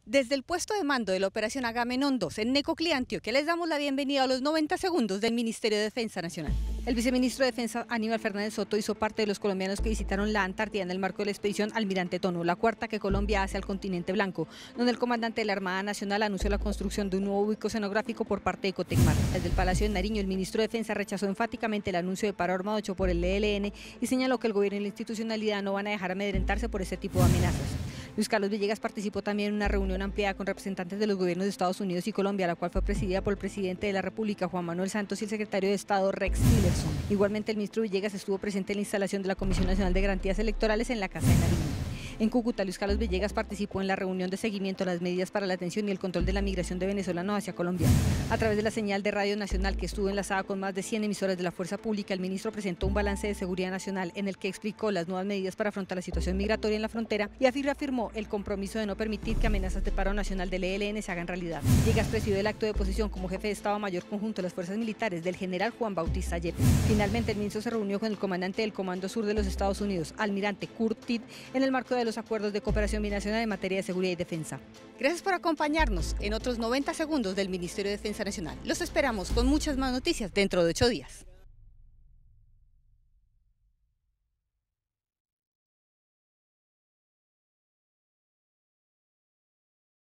Desde el puesto de mando de la Operación Agamenón 2 en Necoclí, Antioquia, les damos la bienvenida a los 90 segundos del Ministerio de Defensa Nacional. El viceministro de Defensa, Aníbal Fernández Soto, hizo parte de los colombianos que visitaron la Antártida en el marco de la expedición Almirante Tono, la cuarta que Colombia hace al continente blanco, donde el comandante de la Armada Nacional anunció la construcción de un nuevo ubico oceanográfico por parte de Cotecmar. Desde el Palacio de Nariño, el ministro de Defensa rechazó enfáticamente el anuncio de paro armado hecho por el ELN y señaló que el gobierno y la institucionalidad no van a dejar amedrentarse por ese tipo de amenazas. Luis Carlos Villegas participó también en una reunión ampliada con representantes de los gobiernos de Estados Unidos y Colombia, la cual fue presidida por el presidente de la República, Juan Manuel Santos, y el secretario de Estado, Rex Tillerson. Igualmente, el ministro Villegas estuvo presente en la instalación de la Comisión Nacional de Garantías Electorales en la Casa de Nariño. En Cúcuta, Luis Carlos Villegas participó en la reunión de seguimiento a las medidas para la atención y el control de la migración de venezolanos hacia Colombia. A través de la señal de Radio Nacional, que estuvo enlazada con más de 100 emisoras de la Fuerza Pública, el ministro presentó un balance de seguridad nacional en el que explicó las nuevas medidas para afrontar la situación migratoria en la frontera y afirmó el compromiso de no permitir que amenazas de paro nacional del ELN se hagan realidad. Villegas presidió el acto de posición como jefe de Estado Mayor Conjunto de las Fuerzas Militares del general Juan Bautista Yepes. Finalmente, el ministro se reunió con el comandante del Comando Sur de los Estados Unidos, almirante Kurt Tidd, en el marco de los acuerdos de cooperación binacional en materia de seguridad y defensa. Gracias por acompañarnos en otros 90 segundos del Ministerio de Defensa Nacional. Los esperamos con muchas más noticias dentro de 8 días.